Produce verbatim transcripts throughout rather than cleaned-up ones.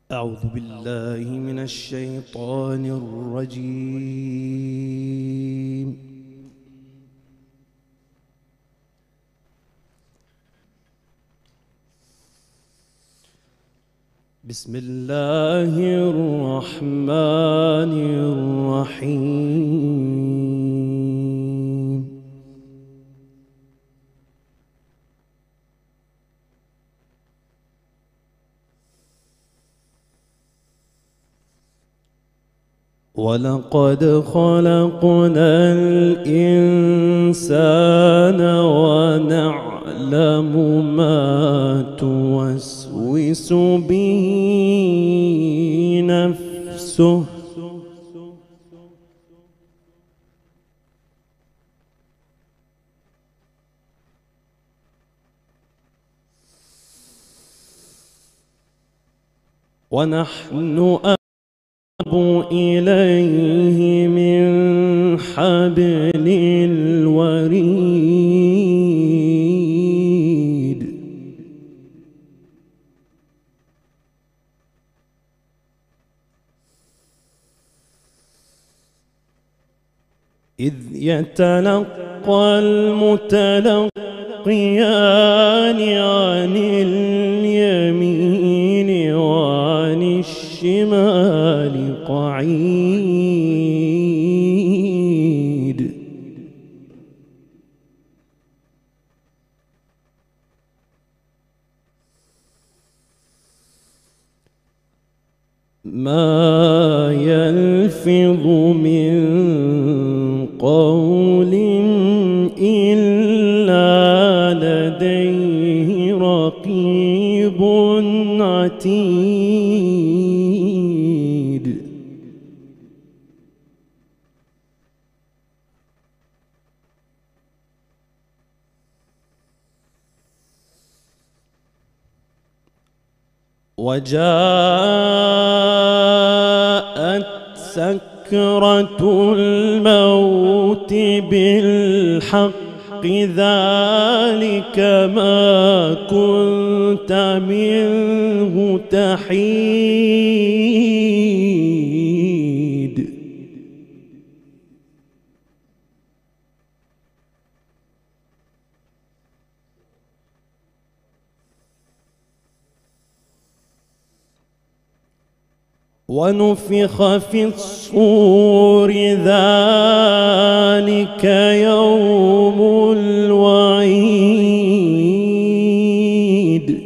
أعوذ بالله من الشيطان الرجيم. بسم الله الرحمن الرحيم. ولقد خلقنا الإنسان ونعلم ما توسوس به نفسه ونحن أقرب إليه من حبل الوريد. إذ يتلقى المتلقيان عن اليمين وعن الشمال قعيد. ما يلفظ من قول إلا لديه رقيب عتيد. وجاءت سكرة الموت بالحق ذلك ما كنت منه تحيد. ونفخ في الصور ذلك يوم الوعيد.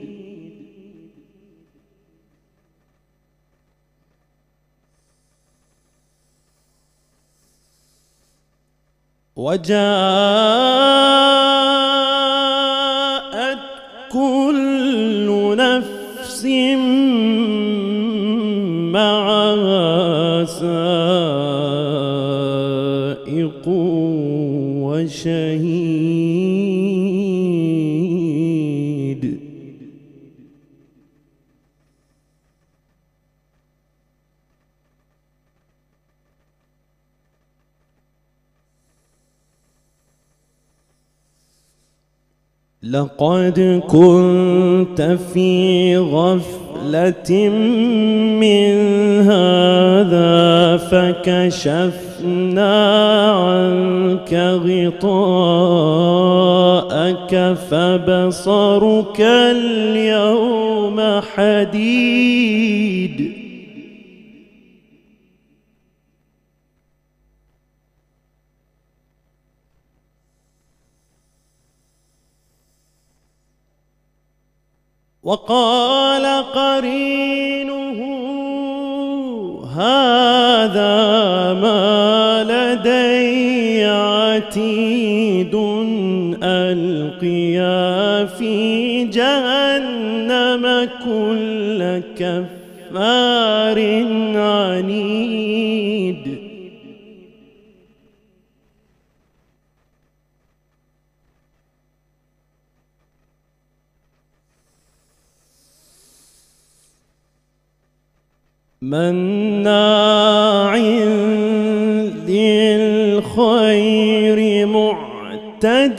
وجاءت كل نفس معها سائق وشهيد. لقد كنت في غفلة من هذا فكشفنا عنك غطاءك فبصرك اليوم حديد. وقال قرينه هذا ما لدي عتيد. ألقيا في جهنم كل كفار عنيد. مناع للخير معتد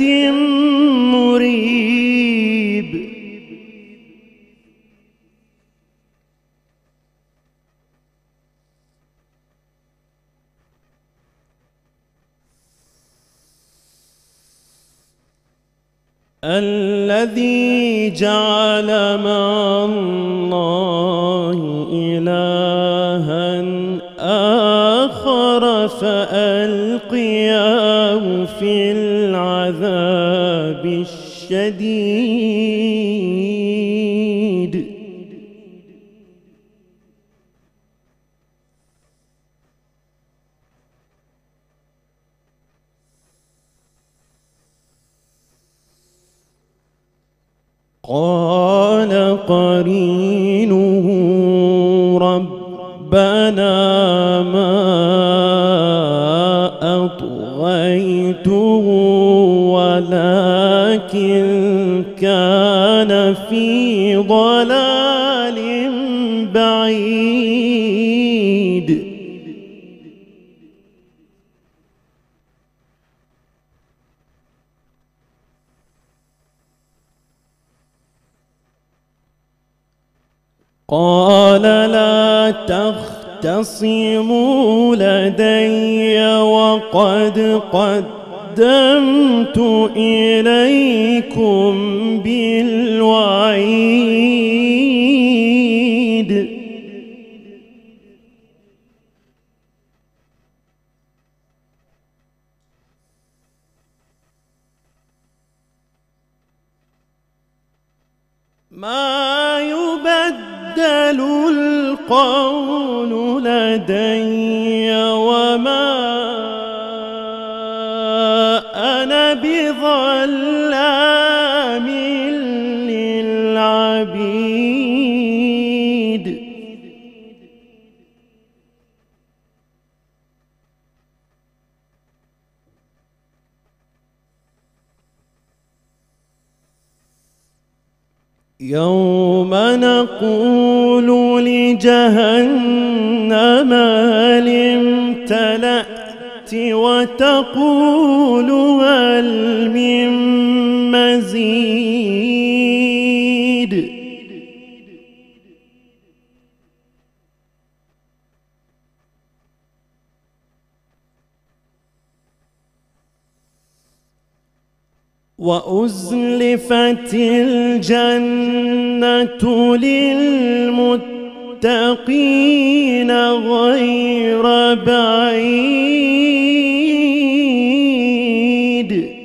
مريب. الذي جعل مع الله إلها آخر فألقياه في العذاب الشديد. قال قرينه ربنا ما أطغيته ولكن كان في ضلال بعيد. قال لا تختصموا لدي وقد قدمت إليكم بالوعيد. ما يبدل القول لدي وما أنا بظلام للعبيد. يوم نقول لجهنم هل امتلأت وتقول هل من مزيد. وأزلفت الجنة للمتقين غير بعيد.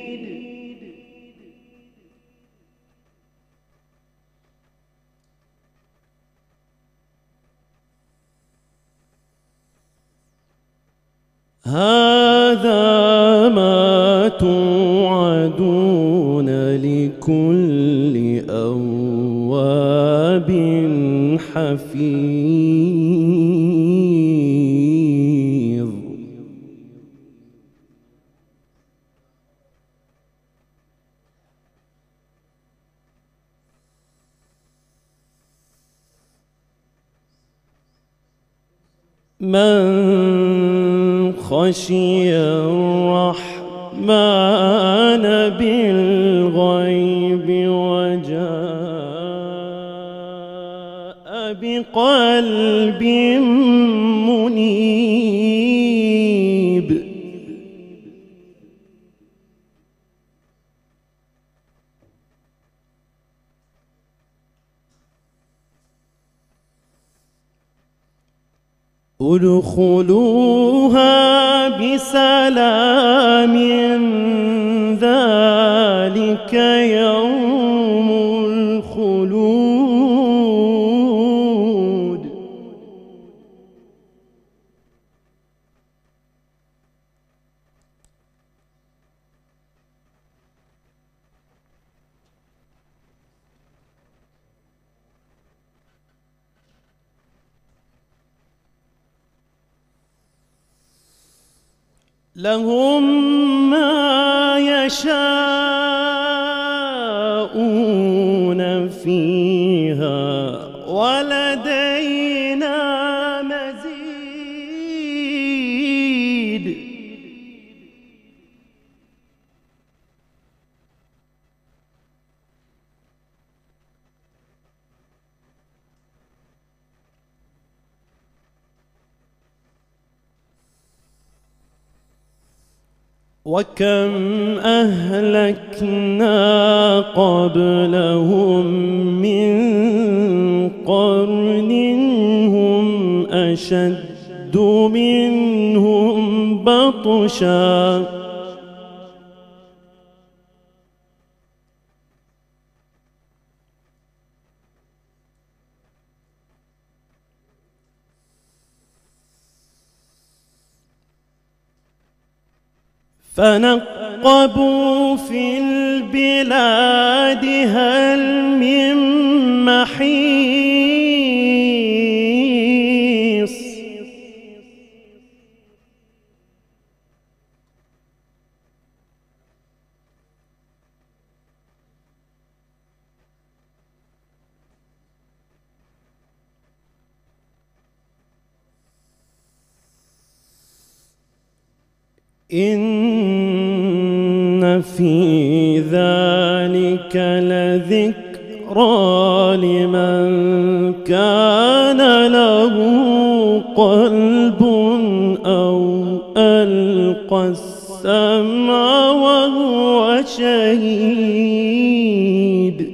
هذا ما توعدون لكل أواب حفيظ. من خشي الرحمن بالغيب وجاء بقلب منيب. ادخلوها بسلام ذلك يوم الخلود. لهم ما يشاءون فيها ولدينا مزيد. وكم أهلكنا قبلهم من قرن هم أشد منهم بطشا فنقبوا في البلاد هل من محيص إن في ذلك لذكرى لمن كان له قلب أو ألقى السمع وهو شهيد.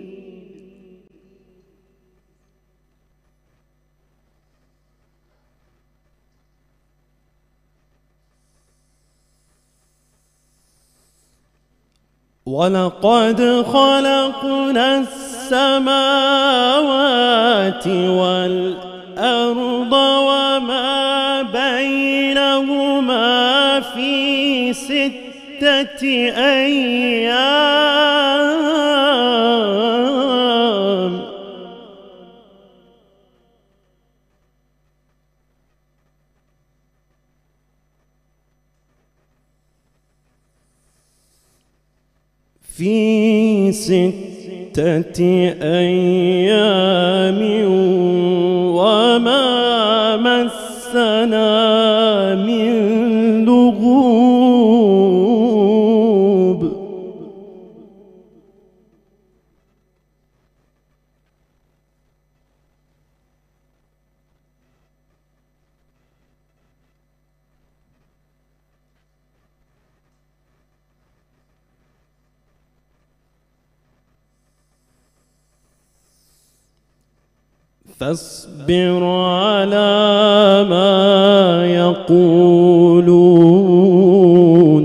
ولقد خلقنا السماوات والأرض وما بينهما في ستة أيام في ستة أيام وما مسنا من لغوب. فاصبر على ما يقولون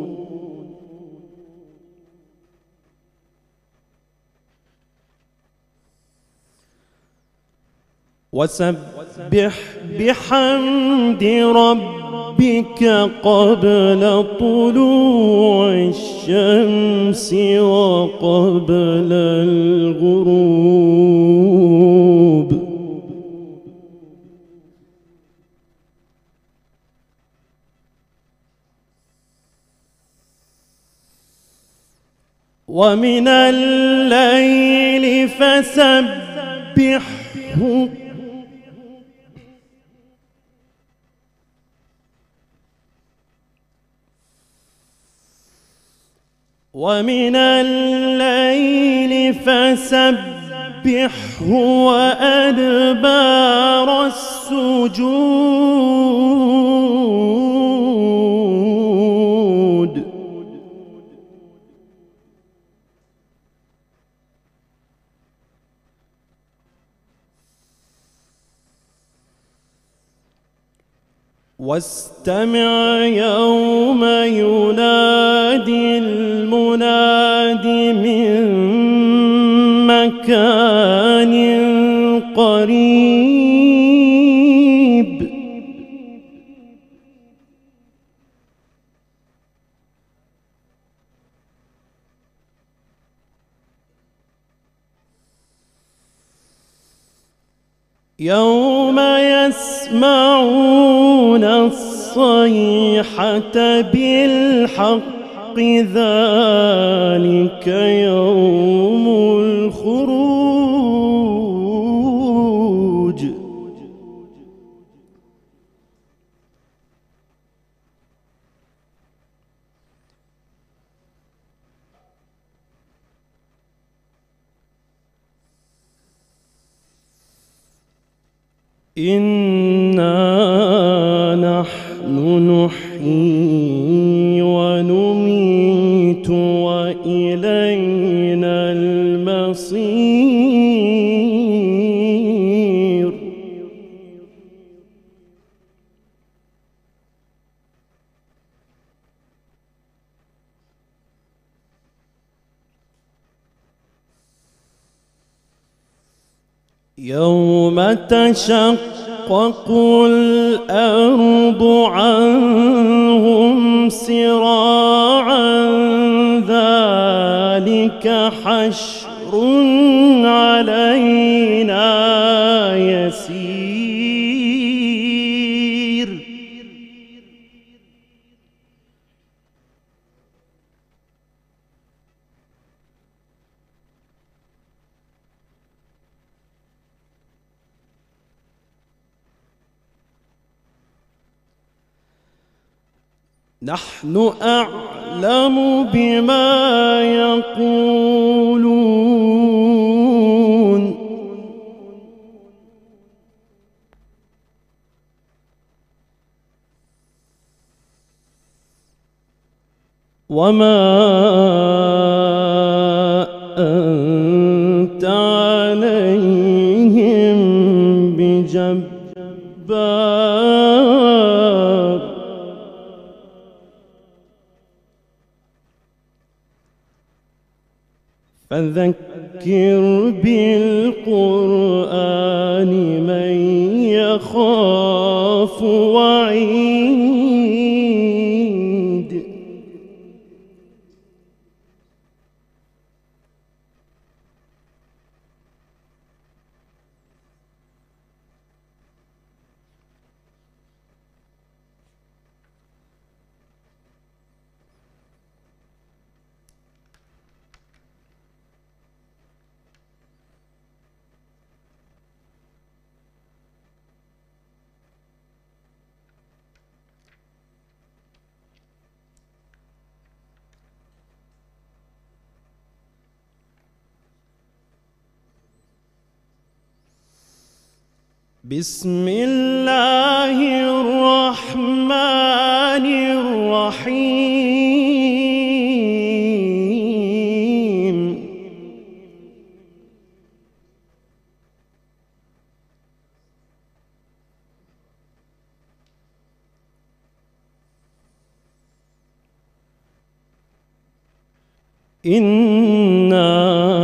وسبح بحمد ربك قبل طلوع الشمس وقبل الغروب. ومن الليل فسبحه ومن الليل فسبحه وأدبار السجود. واستمع يوم ينادي المناد من مكان قريب. يوم يسمعون الصيحة بالحق ذلك يوم الخروج. إنا نحن نحيي يوم تشقق الأرض عنهم سراعا ذلك حشر علينا يسير. نحن أعلم بما يقولون وما أنت عليهم بجبار. فذكر بالقرآن من يخاف وعيد. بسم الله الرحمن الرحيم. إنا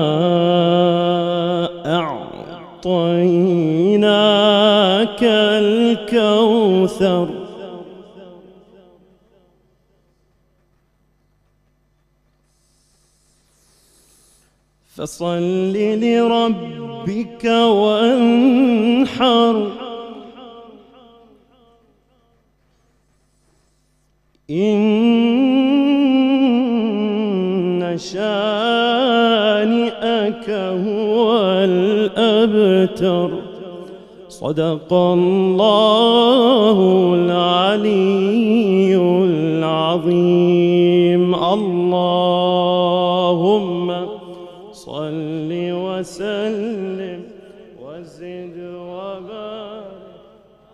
أعطيناك الكوثر فصل لربك وانحر إن شانئك هو الأبتر. صدق الله العلي